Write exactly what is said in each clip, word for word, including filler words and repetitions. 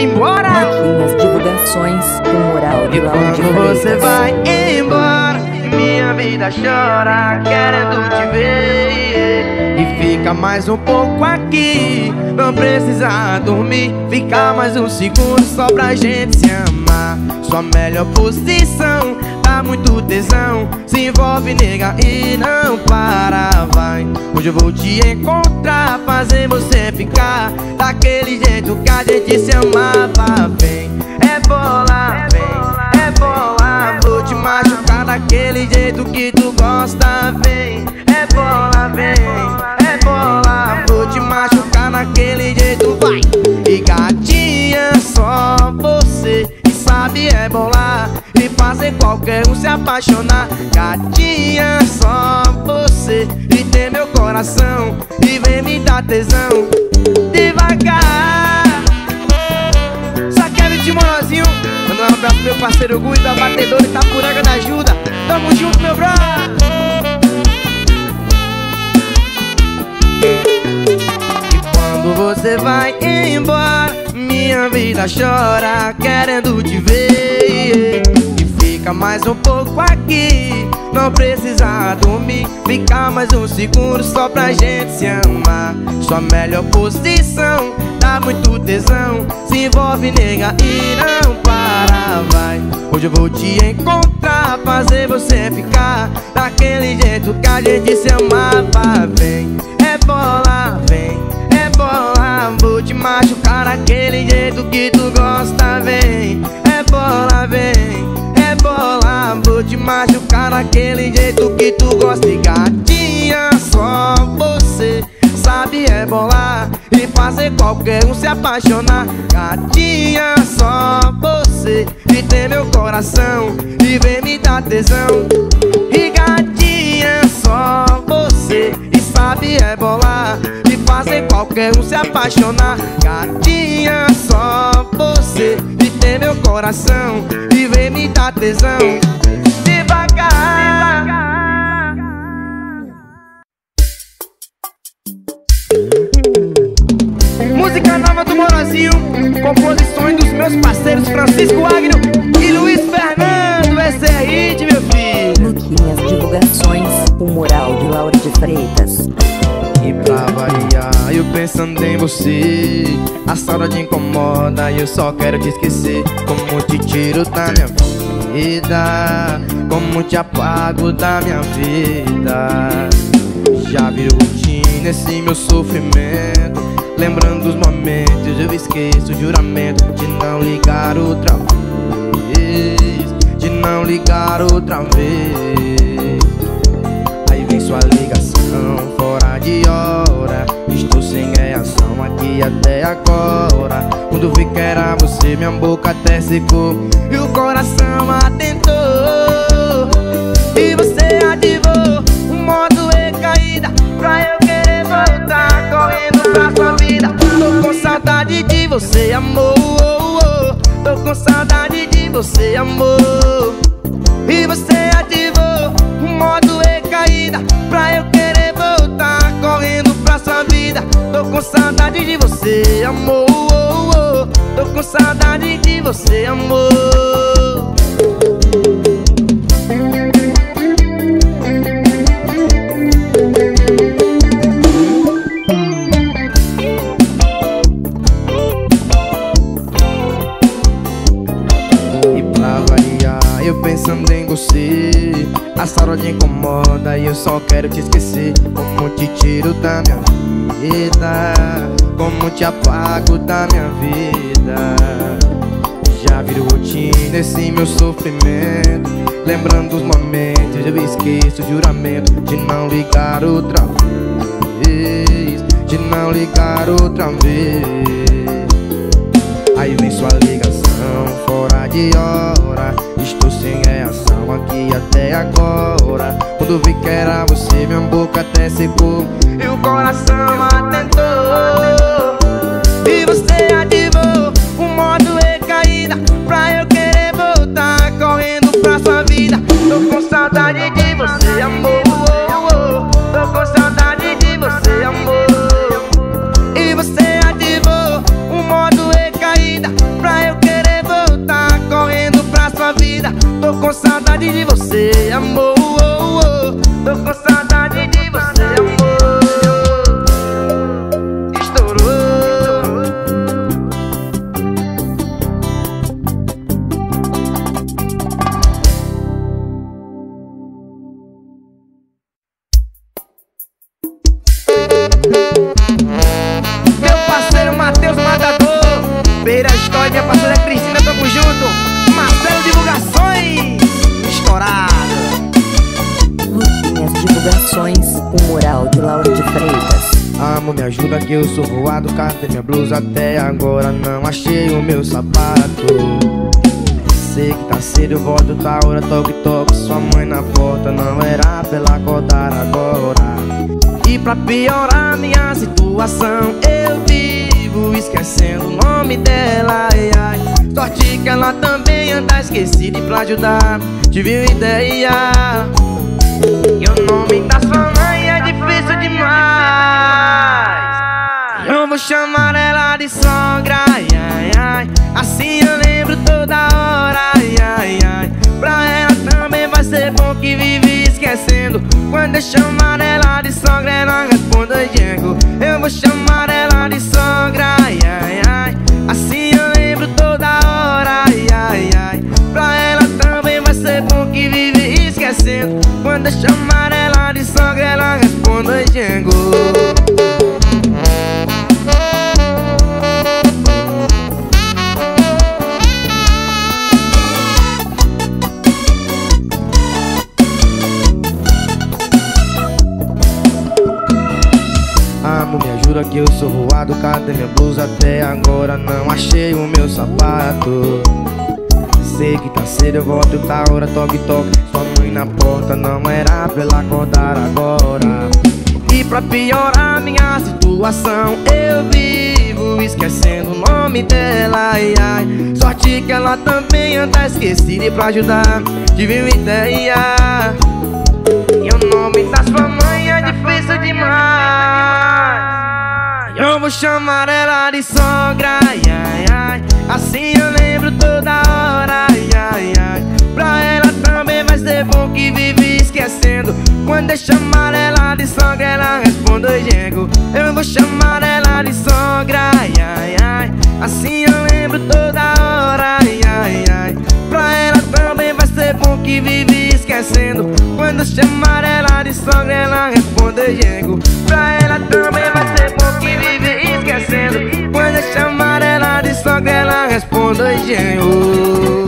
embora. Marquinhas Divulgações com moral de Laura de Quando Freitas. você vai embora, minha vida chora querendo te ver. E fica mais um pouco aqui, não precisa dormir. Fica mais um segundo só pra gente se amar. Sua melhor posição, dá muito tesão. Se envolve, nega, e não para, vai. Hoje eu vou te encontrar, fazer você ficar daquele jeito que a gente se amava. Vem, é bola, vem, é bola. Vou te machucar daquele jeito que tu gosta. Vem, é bola, vem, é bola. Vou te machucar daquele jeito, vai. E gatinha, só você que sabe é bolar e fazer qualquer um se apaixonar. Gatinha, só você e tem meu coração e vem me dar tesão devagar. Só quero de Morozinho, manda um abraço pro meu parceiro Gui da Batedora Itapuranga da Ajuda. Tamo junto, meu brother. E quando você vai embora, minha vida chora querendo te ver. E fica mais um pouco aqui, não precisa dormir. Fica mais um segundo só pra gente se amar. Sua melhor posição, dá muito tesão. Se envolve, nega, e não para, vai. Hoje eu vou te encontrar, fazer você ficar daquele jeito que a gente se amava. Vem, é bola, vem, é bola. Vou te machucar daquele jeito que tu gosta. Vem, é bola, vem, é bola. Vou te machucar daquele jeito que tu gosta. E gatinha, só você sabe é bolar e fazer qualquer um se apaixonar. Gatinha, só você e tem meu coração e vem me dar tesão. E gatinha, só você e sabe é bolar e fazer qualquer um se apaixonar. Gatinha, só você e tem meu coração e vem me dar tesão devagar, devagar. Música nova do Morozinho, composições dos meus parceiros Francisco Agno e Luiz Fernando. Esse é hit, meu filho. Marquinhas Divulgações com moral de Laura de Freitas. E pra variar, eu pensando em você, a saudade incomoda e eu só quero te esquecer. Como te tiro da minha vida, como te apago da minha vida. Já virou rotina esse meu sofrimento. Lembrando dos momentos, eu esqueço o juramento de não ligar outra vez, de não ligar outra vez. Aí vem sua ligação fora de hora, estou sem reação aqui até agora. Quando vi que era você, minha boca até secou e o coração atentou. E você ativou o modo recaída pra eu querer voltar correndo pra sua vida. Tô com saudade de você, amor. Tô com saudade de você, amor. E você ativou o modo recaída pra eu querer voltar correndo pra sua vida. Tô com saudade de você, amor. Tô com saudade de você, amor. Eu pensando em você, a saudade incomoda e eu só quero te esquecer. Como te tiro da minha vida, como te apago da minha vida. Já virou rotina esse meu sofrimento. Lembrando os momentos, eu esqueço o juramento de não ligar outra vez, de não ligar outra vez. Aí vem sua ligação fora de hora, estou sem reação aqui até agora. Quando vi que era você, minha boca até secou e o coração atentou. E você ativou o modo recaída pra eu querer voltar correndo pra sua vida. Tô com saudade de você, amor. Tô com saudade de você, amor. E você ativou o modo recaída pra Obrigado, minha parceira Cristina, tamo junto. Marcelo Divulgações, estourado. Lutinhas Divulgações, o mural de Laura de Freitas. Amo, me ajuda que eu sou voado. Cadê minha blusa? Até agora não achei o meu sapato. Sei que tá cedo, eu volto, tá hora, toque, toque. Sua mãe na porta, não era pra ela acordar agora. E pra piorar minha situação, eu vivo esquecendo o nome dela, ai, ai. Sorte que ela também anda esquecida, e pra ajudar tive uma ideia. E o nome da sua mãe é difícil demais. Eu vou chamar ela de sogra, ai, ai, ai. Assim eu lembro toda hora, ai, ai, ai. Pra ela também vai ser bom que vive esquecendo. Quando eu chamar ela de sogra, ela responde oi, Diego. Eu vou chamar ela de sogra, ai, ai, ai. Assim eu lembro toda hora, ai, ai, ai. Pra ela também vai ser bom que vive esquecendo. Quando eu chamar ela de sogra, ela responde oi, Diego. Amo, me ajuda que eu sou voado. Cadê minha blusa? Até agora não achei o meu sapato. Sei que tá cedo, eu volto, tá hora, toque, toque. Sua mãe na porta, não era pra ela acordar agora. E pra piorar minha situação, eu vivo esquecendo o nome dela, ai, ai. Sorte que ela também anda esquecida, e pra ajudar tive uma ideia. E o nome da sua mãe é difícil demais. Eu vou chamar ela de sogra, ai, ai, ai. Assim eu lembro toda hora, ai, ai, ai. Pra ela também vai ser bom que vive esquecendo. Quando eu chamar ela de sogra, ela responde oi, Diego. Eu vou chamar ela de sogra, ai, ai, ai. Assim eu lembro toda hora, ai, ai, ai. Pra ela também vai ser bom que vive esquecendo. Quando eu chamar ela de sogra, ela responde oi, Diego. Pra ela também vai ser bom que vive esquecendo. Quando eu chamar ela de sogra, ela responde oi, Diego.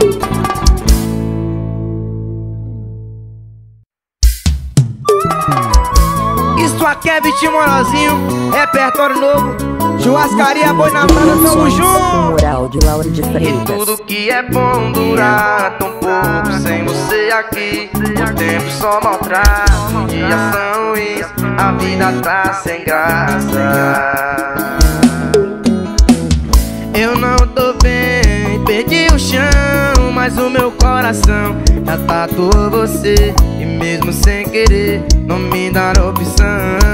Isso aqui é Vitinho Morozinho, repertório novo, churrascaria Boi na Banda, tamo junto. Mural de Laura de Freitas. E tudo que é bom durar tão pouco sem você aqui. O tempo só maltrata, dias são ruins, a vida tá sem graça. Eu não tô bem, perdi o chão, mas o meu coração já tatuou você. E mesmo sem querer, não me dar opção.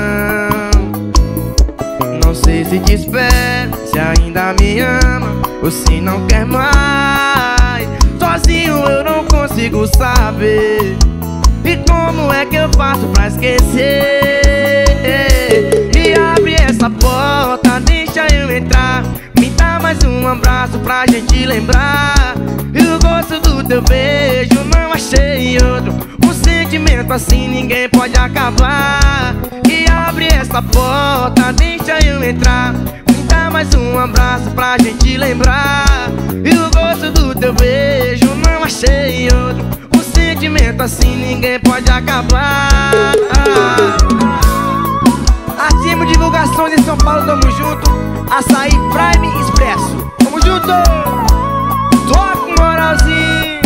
Não sei se te espero, se ainda me ama ou se não quer mais. Sozinho eu não consigo saber. E como é que eu faço pra esquecer? E abre essa porta, deixa eu entrar. Me dá mais um abraço pra gente lembrar. E o gosto do teu beijo não achei outro. Um sentimento assim ninguém pode acabar. E abre essa porta, deixa eu entrar. Me dá mais um abraço pra gente lembrar. E o gosto do teu beijo não achei outro. Um sentimento assim ninguém pode acabar. Atimo Divulgações em São Paulo, tamo junto. Açaí Prime Expresso, tamo junto. Toca um moralzinho.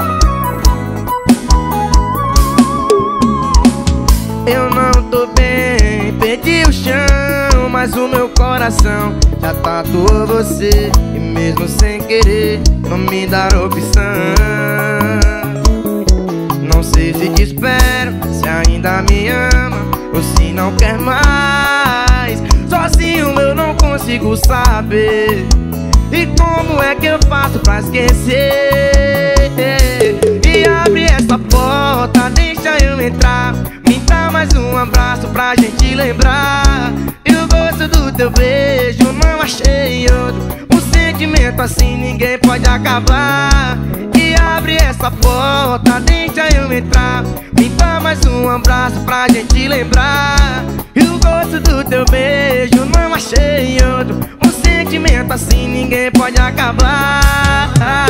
Eu não tô bem, perdi o chão, mas o meu coração já tatuou você. E mesmo sem querer, não me dar opção. Não sei se te espero, se ainda me ama ou se não quer mais. Sozinho eu não consigo saber. E como é que eu faço pra esquecer? E abre essa porta, deixa eu entrar. Me dá mais um abraço pra gente lembrar. E o gosto do teu beijo não achei outro. Um sentimento assim ninguém pode acabar. E abre essa porta, deixa eu entrar. Me dá mais um abraço pra gente lembrar. E o gosto do teu beijo não achei outro. Um sentimento assim ninguém pode acabar.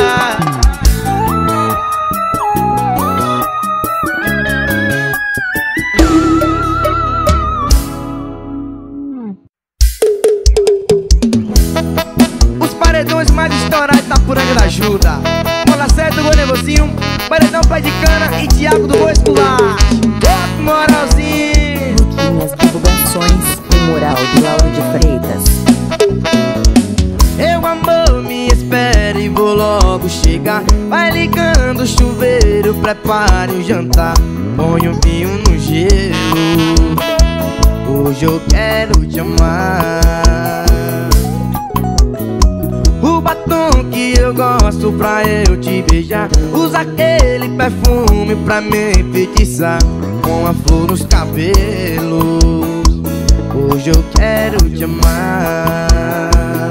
Os paredões mais estourados tá por ainda ajuda. Bola certa, gol nervosinho, paredão pai de cana e Thiago do Vou Escular. Outro moralzinho. Luquinhas Divulgações, o mural de Laura de Freitas. Eu, amor, me espere e vou logo chegar. Vai ligando o chuveiro, prepare o jantar. Põe um vinho no gelo. Hoje eu quero te amar. O batom que eu gosto pra eu te beijar. Usa aquele perfume pra me enfeitiçar. Com a flor nos cabelos. Hoje eu quero te amar.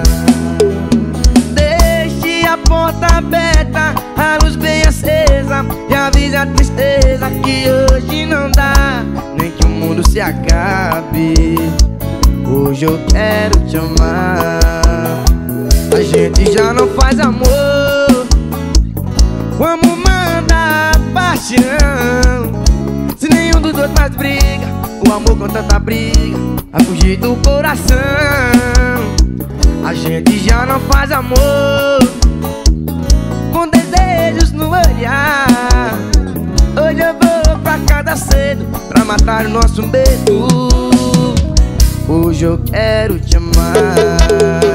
Deixe a porta aberta, a luz bem acesa, e avise a tristeza que hoje não dá, nem que o mundo se acabe. Hoje eu quero te amar. A gente já não faz amor como manda a paixão. Se nenhum dos dois mais briga, o amor com tanta briga a fugir do coração. A gente já não faz amor com desejos no olhar. Hoje eu vou pra casa cedo pra matar o nosso medo. Hoje eu quero te amar.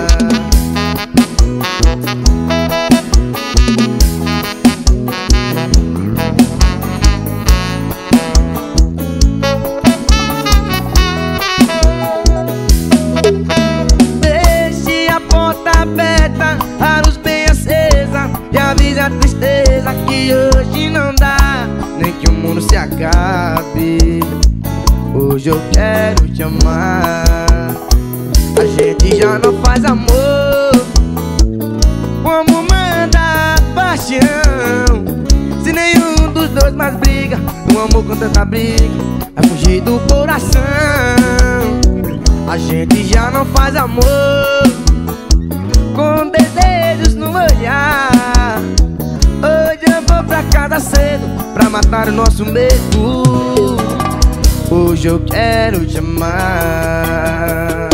A tristeza que hoje não dá, nem que o mundo se acabe. Hoje eu quero te amar. A gente já não faz amor como manda a paixão. Se nenhum dos dois mais briga, o amor com tanta briga vai fugir do coração. A gente já não faz amor com desejos no olhar. Hoje eu vou pra casa cedo pra matar o nosso medo. Hoje eu quero te amar.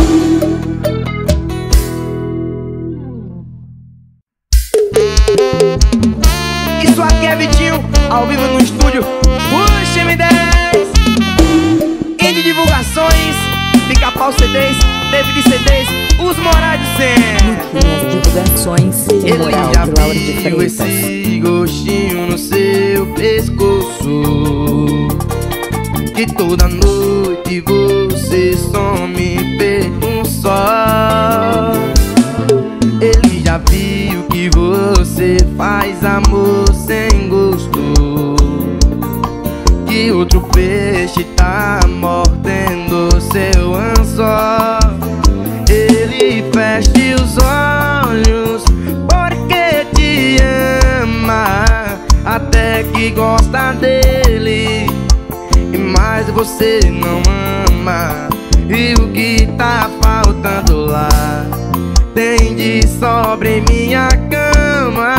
Isso aqui é Vitinho, ao vivo no estúdio Puxa M dez. Indie Divulgações, Pica-Pau C Ds, David C Ds, Os Morais do Centro. Luquinhas Divulgações, o Ele mural já de Laura de viu Freitas. esse gostinho no seu pescoço, que toda noite você some feito um sol. Ele já viu que você faz amor sem gosto, que outro peixe tá mordendo seu anzol. Ele fecha os olhos porque te ama, até que gosta dele, mas você não ama. E o que tá faltando lá tem de sobra em minha cama.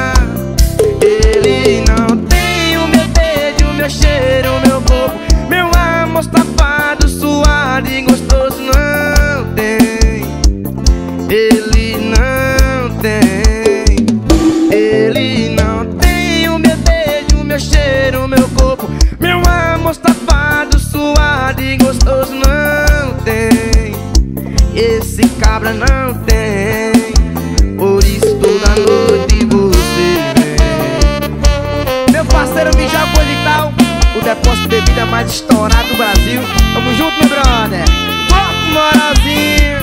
Ele não tem o meu beijo, meu cheiro, meu corpo, meu amor safado, suado e gostoso. Não tem, ele não tem. Ele não tem o meu beijo, meu cheiro, meu corpo, meu amor safado, suado e gostoso. Não tem, esse cabra não tem. Por isso toda noite você vem. Meu parceiro Mijal Digital, o depósito de bebida mais estourado do Brasil. Tamo junto, meu brother. Foco, moralzinho.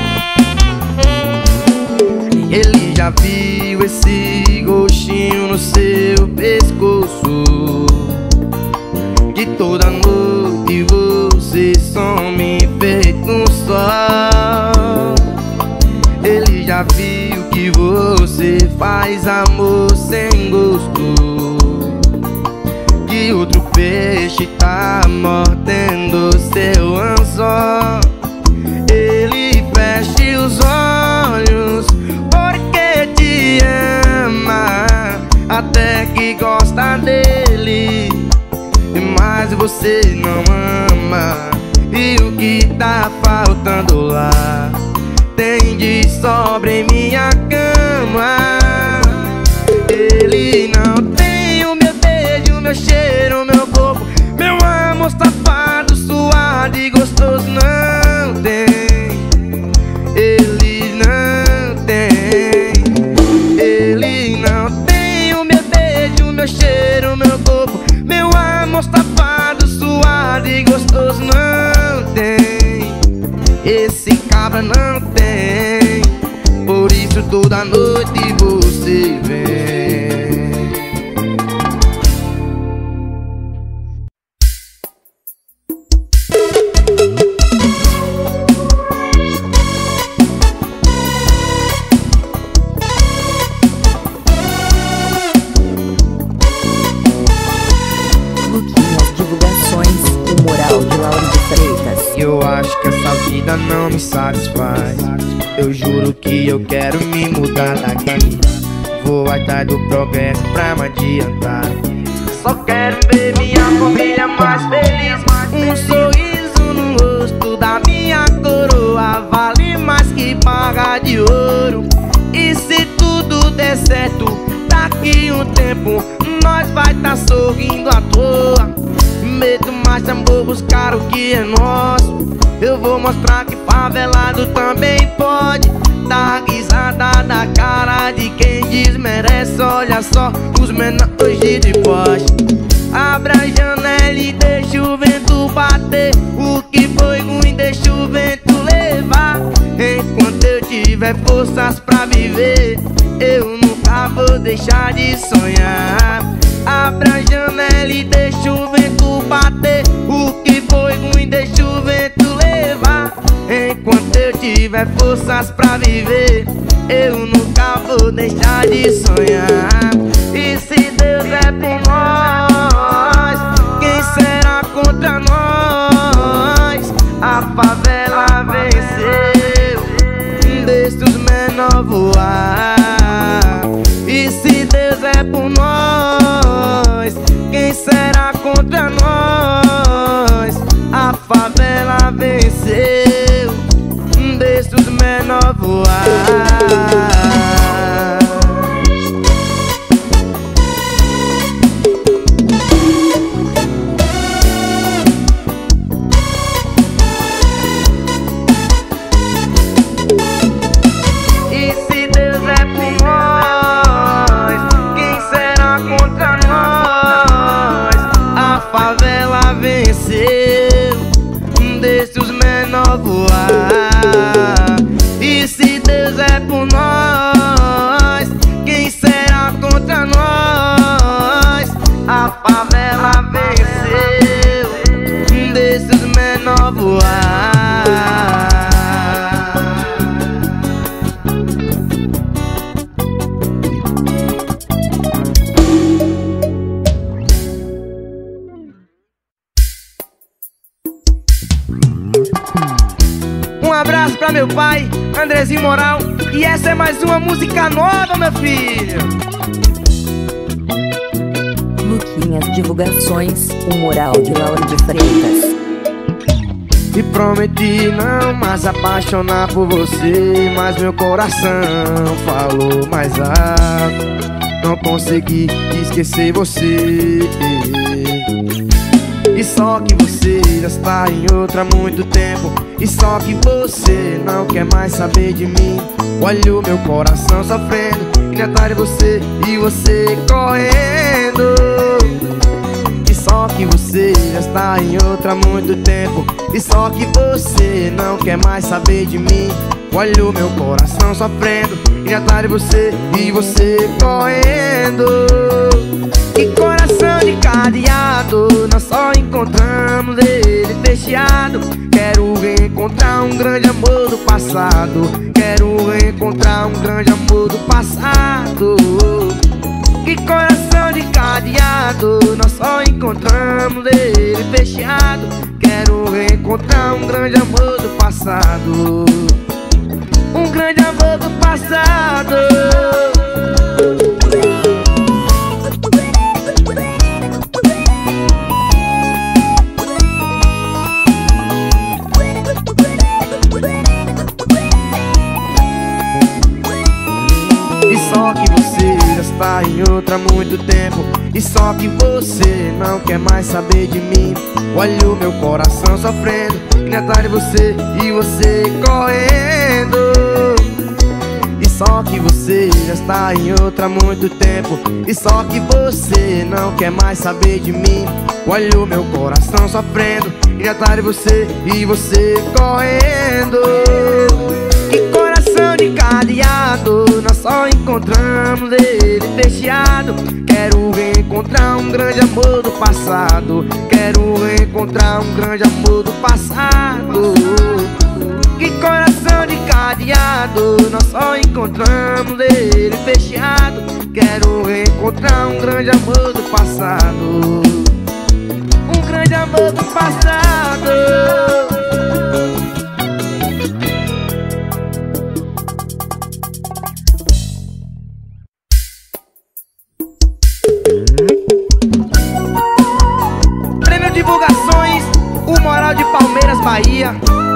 Ele já viu esse gostinho no seu pescoço, que toda noite você some feito um sol. Ele já viu que você faz amor sem gosto, que outro peixe tá mordendo seu anzol. Ele fecha os olhos você não ama e o que tá faltando lá tem de sobra em minha cama. Ele não tem o meu beijo, meu cheiro, meu corpo, meu amor safado, suado e gostoso. Não tem, ele não tem. Ele não tem o meu beijo, meu cheiro, meu corpo, meu amor safado, suado e gostoso. Não tem, esse cabra não tem. Por isso toda noite você vem. Eu acho que essa vida não me satisfaz. Eu juro que eu quero me mudar daqui. Vou atrás do progresso pra me adiantar. Só quero ver minha família mais feliz. Um sorriso no rosto da minha coroa vale mais que paga de ouro. E se tudo der certo, daqui um tempo nós vai tá sorrindo à toa. Medo mais amor, buscar o que é nosso. Eu vou mostrar que favelado também pode dar risada da cara de quem desmerece. Olha só os menores de deboche. Abra a janela e deixa o vento bater. O que foi ruim deixa o vento levar. Enquanto eu tiver forças pra viver, eu nunca vou deixar de sonhar. Abra a janela e deixa o vento bater. O que foi ruim deixa o vento levar. Enquanto eu tiver forças pra viver, eu nunca vou deixar de sonhar. E se Deus é por nós, quem será contra nós? A favela venceu, deixa os menores voar. E se Deus é por nós, quem será contra nós? A favela venceu, deixa os menores voar. Deixa os menores voar. E se Deus é por nós, quem será contra nós? A favela venceu, deixa os menores voar. Um abraço pra meu pai, Andrezinho Moral. E essa é mais uma música nova, meu filho. Luquinhas Divulgações, o mural de Laura de Freitas. E prometi não mais apaixonar por você, mas meu coração falou mais alto. Não consegui esquecer você. E só que você já está em outra há muito tempo. E só que você não quer mais saber de mim. Olha o meu coração sofrendo, indo atrás de você e você correndo. E só que você já está em outra há muito tempo. E só que você não quer mais saber de mim. Olha o meu coração sofrendo, indo atrás de você e você correndo. Que coração de cadeado, nós só encontramos ele fechado. Quero reencontrar um grande amor do passado. Quero reencontrar um grande amor do passado. Que coração de cadeado, nós só encontramos ele fechado. Quero reencontrar um grande amor do passado. Um grande amor do passado. está em outra há muito tempo, e só que você não quer mais saber de mim. Olha o meu coração sofrendo, indo atrás de você e você correndo. E só que você já está em outra há muito tempo, e só que você não quer mais saber de mim. Olha o meu coração sofrendo, indo atrás de você e você correndo. Que coração de cadeado, nós só encontramos ele fechado. Quero reencontrar um grande amor do passado, quero reencontrar um grande amor do passado. Que coração de cadeado, nós só encontramos ele fechado. Quero reencontrar um grande amor do passado, um grande amor do passado. Prêmio Divulgações, o Moral de Palmeiras, Bahia.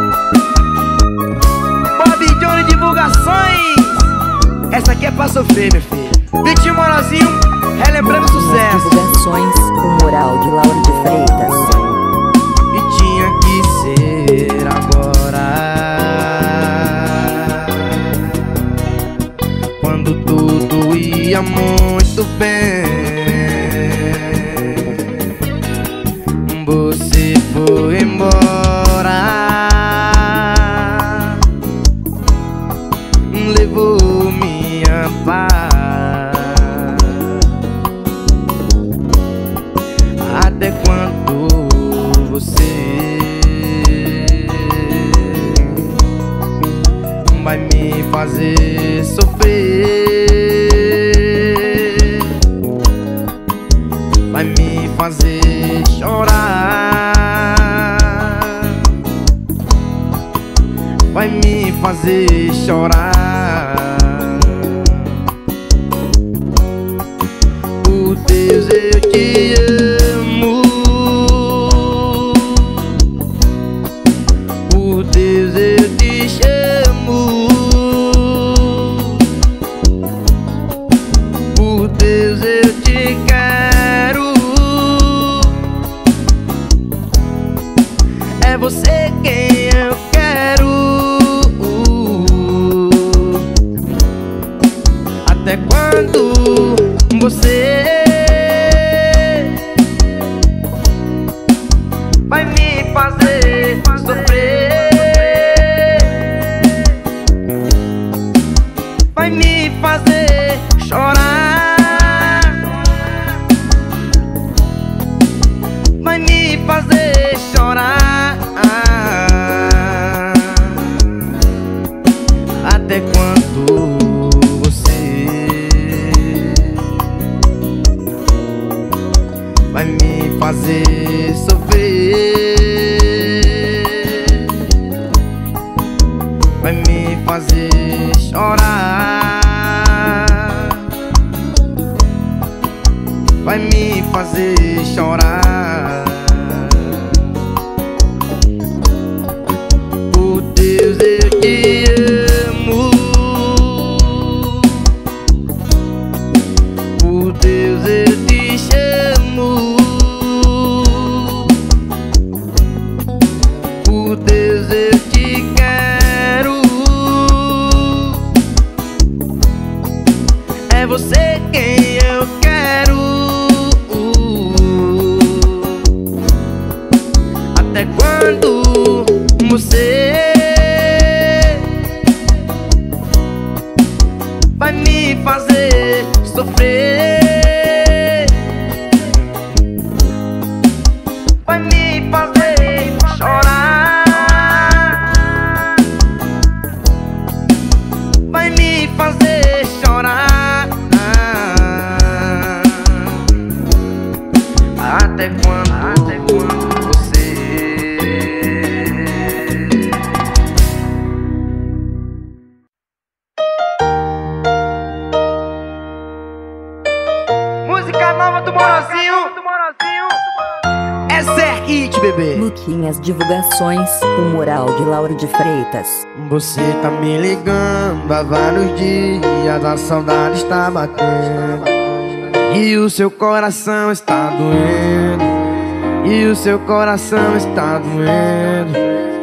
Bob Johnny Divulgações. Essa aqui é pra sofrer, meu filho. Vitinho Moralzinho, relembrando o sucesso. Divulgações, o Moral de Lauro de Freitas. E tinha que ser agora, quando tudo ia muito bem. Você foi embora, levou minha paz. Até quando você vai me fazer sofrer, vai me fazer chorar, vai me fazer chorar. Por Deus eu te amo, por Deus eu te chamo, por Deus eu te quero. É você quem eu quero. Até quando você vai me fazer sofrer, vai me fazer chorar, vai me fazer chorar. Até quando você vai me fazer sofrer, vai me fazer chorar, vai me fazer chorar. Por Deus eu te amo, por Deus eu te chamo, por Deus eu te quero. É você quem eu quero. Até quando você vai me fazer sofrer, vai me fazer chorar, vai me fazer chorar. Até quando, até quando você música nova do Moralzinho. Essa é hit, bebê. Luquinhas Divulgações, o Moral de Lauro de Freitas. Você tá me ligando há vários dias, a saudade está batendo. E o seu coração está doendo, e o seu coração está doendo.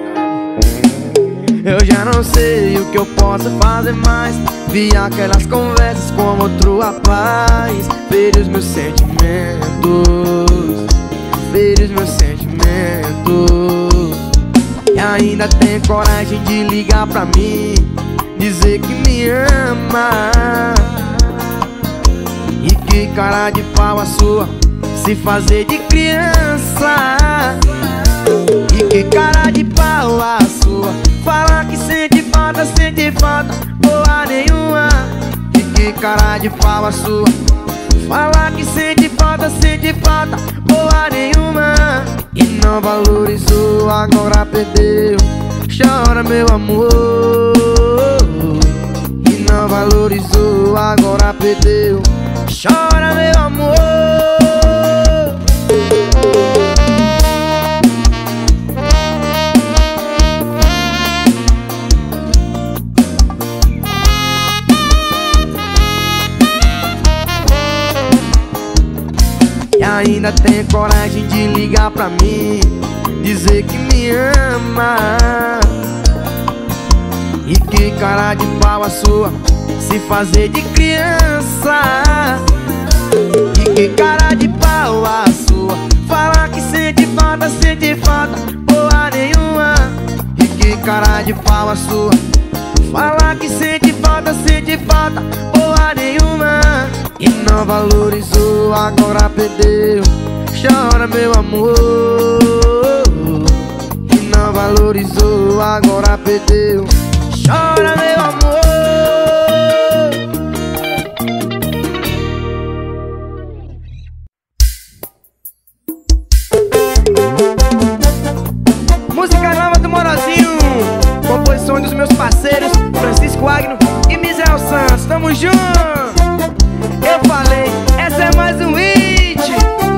Eu já não sei o que eu posso fazer mais. Vi aquelas conversas com outro rapaz. Feri os meus sentimentos, feri os meus sentimentos. E ainda tem coragem de ligar pra mim, dizer que me ama. E que cara de pau a sua, se fazer de criança. E que cara de pau a sua, falar que sente falta, sente falta, porra nenhuma. E que cara de pau a sua, falar que sente falta, sente falta, porra nenhuma. E não valorizou, agora perdeu. Chora meu amor. E não valorizou, agora perdeu. Chora meu amor. E ainda tem coragem de ligar pra mim, dizer que me ama. E que cara de pau a sua, se fazer de criança. E que cara de pau a sua, falar que sente falta, sente falta, porra nenhuma. E que cara de pau a sua, falar que sente falta, sente falta, porra nenhuma. E não valorizou, agora perdeu. Chora meu amor. E não valorizou, agora perdeu. Chora meu amor. Música nova do Morozinho, composição dos meus parceiros Francisco Agno e Misael Santos. Tamo junto. Eu falei, essa é mais um hit.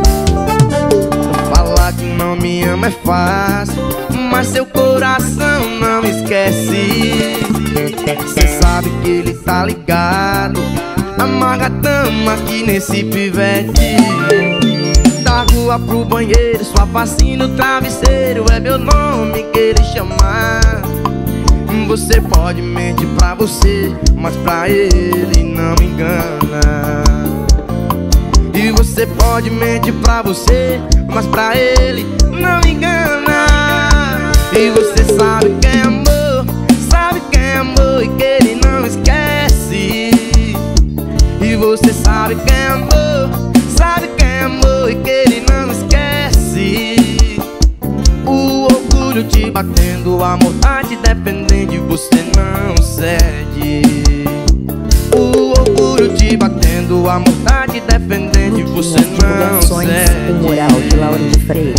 Falar que não me ama é fácil, mas seu coração não esquece. Cê sabe que ele tá ligado, amarra a tama aqui nesse pivete. Da rua pro banheiro, sua face no travesseiro, é meu nome que ele chama. Você pode mentir pra você, mas pra ele não me engana. E você pode mentir pra você, mas pra ele não me engana. E você sabe que é amor, sabe que é amor e que ele não esquece. E você sabe que é amor, sabe que é amor e que ele não esquece. O orgulho te batendo, o amor tá te defendendo e você não cede. O orgulho te batendo, o amor tá te defendendo e você não cede. O mural de Laura de Freitas.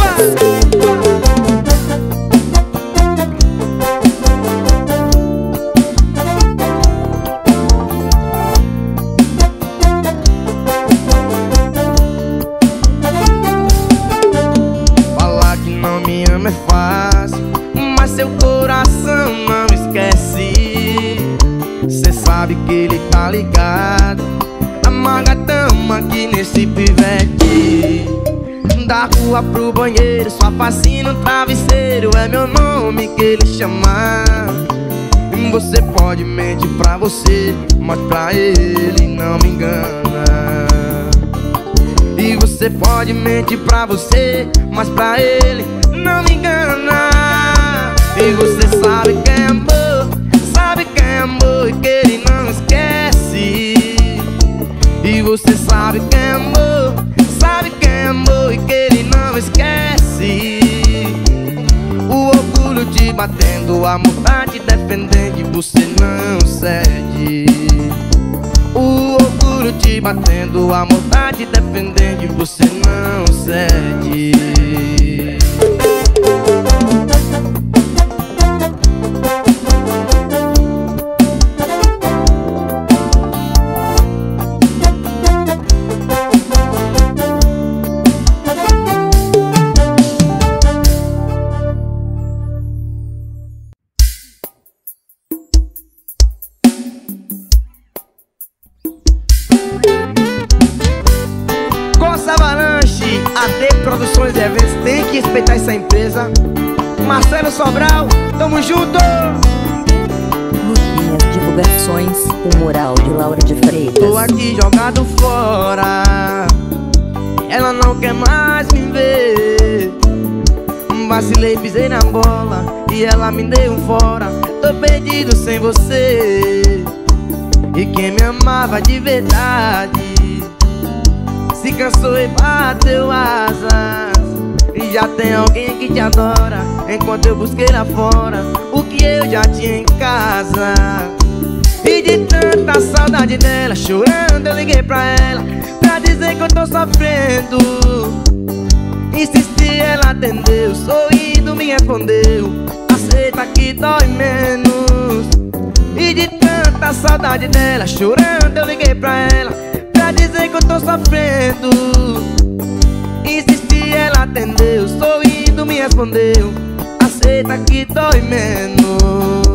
Falar que não me ama é fácil, mas seu coração não esquece. Cê sabe que ele tá ligado, amarra a tama aqui nesse pivete. Da rua pro banheiro, sua face no travesseiro, é meu nome que ele chama. Você pode mentir pra você, mas pra ele não me engana. E você pode mentir pra você, mas pra ele não me engana. E você sabe que é amor, sabe que é amor e que ele não esquece. E você sabe que é amor, sabe que é amor e que ele não esquece. O orgulho te batendo, o amor tá te defendendo e você não cede. O orgulho te batendo, o amor tá te defendendo e você não cede. que respeitar essa empresa. Marcelo Sobral, tamo junto! Luquinhas Divulgações, o mural de Laura de Freitas. Tô aqui jogado fora, ela não quer mais me ver. Vacilei, pisei na bola e ela me deu um fora. Tô perdido sem você. E quem me amava de verdade se cansou e bateu asas. E já tem alguém que te adora, enquanto eu busquei lá fora o que eu já tinha em casa. E de tanta saudade dela, chorando eu liguei pra ela pra dizer que eu tô sofrendo. Insisti, ela atendeu, sorrindo me respondeu: aceita que dói menos. E de tanta saudade dela, chorando eu liguei pra ela pra dizer que eu tô sofrendo. Insisti, ela atendeu, sorrindo me respondeu: aceita que dói menos.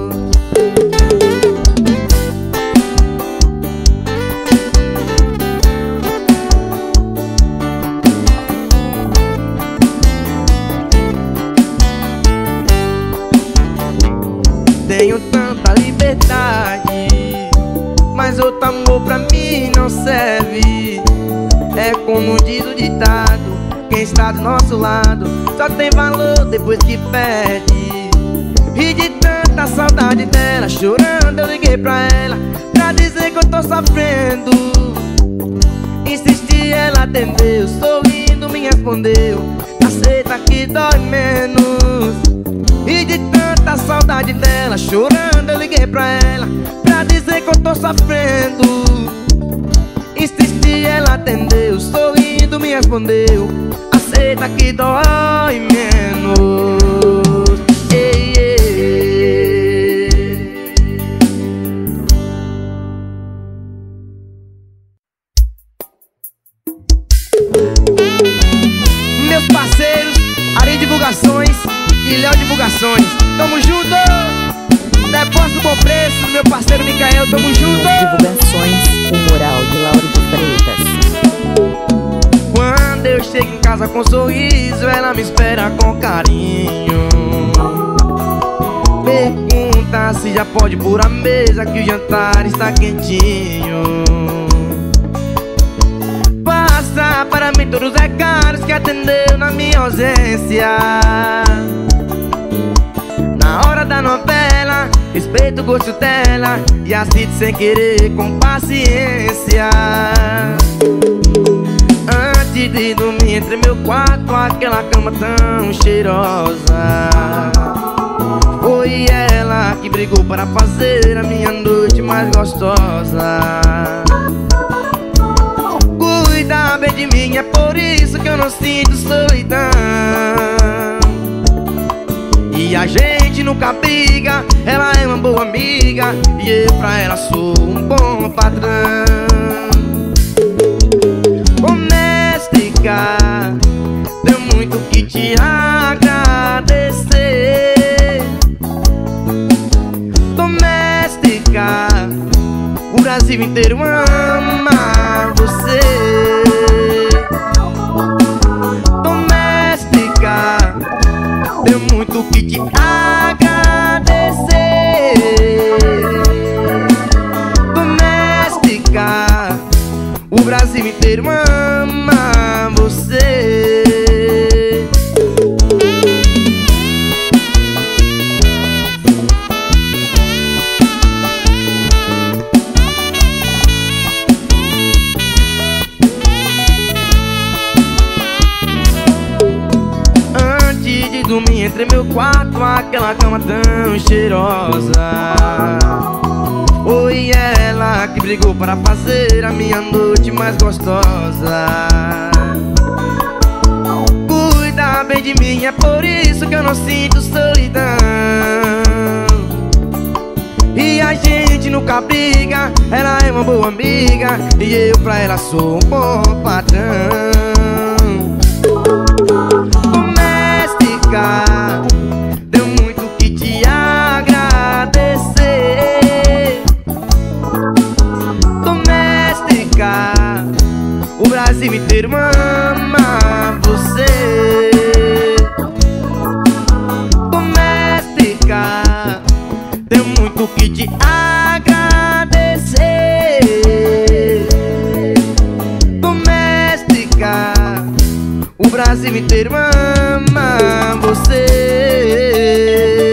Tenho tanta liberdade, mas outro amor pra mim não serve. É como diz o ditado: quem está do nosso lado só tem valor depois que perde. E de tanta saudade dela, chorando eu liguei pra ela pra dizer que eu tô sofrendo. Insisti, ela atendeu, sorrindo me respondeu: aceita que dói menos. E de tanta saudade dela, chorando eu liguei pra ela pra dizer que eu tô sofrendo. Insisti, ela atendeu, sorrindo me respondeu: aceita que dói menos. Ei, ei. Meus parceiros, Ari Divulgações e Léo Divulgações, tamo junto! Depósito do Bom Preço, meu parceiro Micael, tamo junto! Divulgações, o mural de Laura de Freitas. Quando eu chego em casa com um sorriso, ela me espera com carinho. Pergunta se já pode pôr a mesa, que o jantar está quentinho. Passa para mim todos os recados que atendeu na minha ausência. Na hora da novela, respeito o gosto dela e assisto sem querer, com paciência. Antes de dormir, entre meu quarto, aquela cama tão cheirosa. Foi ela que brigou para fazer a minha noite mais gostosa. Cuida bem de mim, é por isso que eu não sinto solidão. E a gente nunca briga, ela é uma boa amiga e eu pra ela sou um bom patrão. Doméstica, tenho muito que te agradecer. Doméstica, o Brasil inteiro ama você. Doméstica, tenho muito que te agradecer. Doméstica, o Brasil inteiro ama você. Dormir entre meu quarto, aquela cama tão cheirosa. Foi ela que brigou para fazer a minha noite mais gostosa. Cuida bem de mim, é por isso que eu não sinto solidão. E a gente nunca briga, ela é uma boa amiga e eu pra ela sou um bom patrão. Deu muito que te agradecer. Doméstica, o Brasil inteiro ama você. Tenho muito que te agradecer. Doméstica, o Brasil inteiro ama você.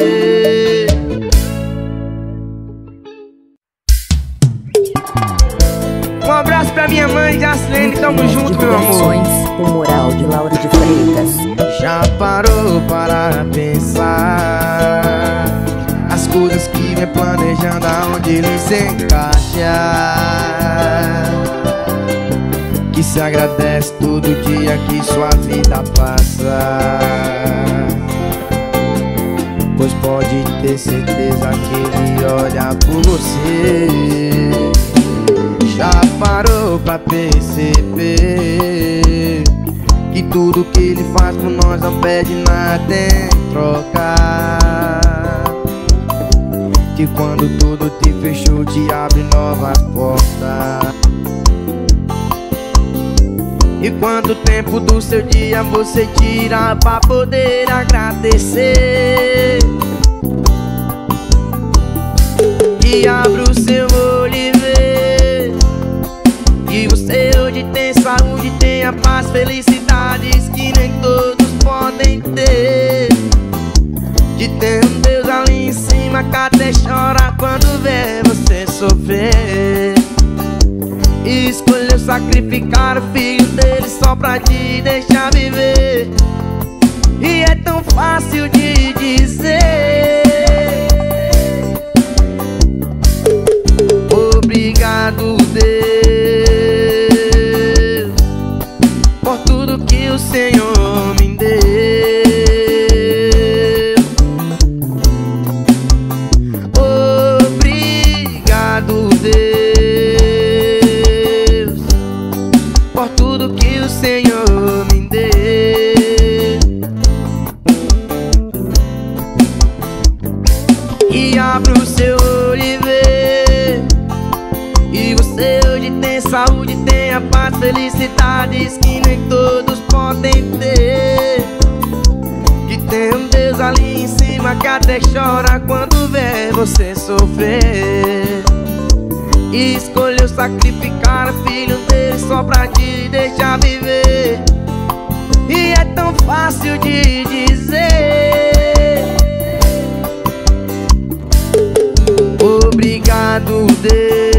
Um abraço pra minha mãe, Jacilene, tamo junto, meu amor. O Mural de Laura de Freitas. Já parou para pensar as coisas que vem planejando, aonde ele se encaixa? Que se agradece todo dia que sua vida passa, pois pode ter certeza que ele olha por você. Já parou pra perceber que tudo que ele faz por nós não pede nada em troca? Que quando tudo te fechou, te abre novas portas. E quanto tempo do seu dia você tira pra poder agradecer? E abre o seu olho e vê que você hoje tem saúde, tem a paz, felicidades que nem todos podem ter. De ter um Deus ali em cima que até chora quando vê você sofrer. E escolheu sacrificar o filho dele só pra te deixar viver. E é tão fácil de dizer: obrigado, Deus, por tudo que o Senhor me deu. Obrigado, Deus, por tudo que o Senhor me deu. E abre o seu olho e vê que você hoje tem saúde, tem a paz, felicidades que nem todos podem ter. Que tem um Deus ali em cima que até chora quando vê você sofrer. E escolheu sacrificar o filho dele só pra te deixar viver. E é tão fácil de dizer: obrigado, Deus,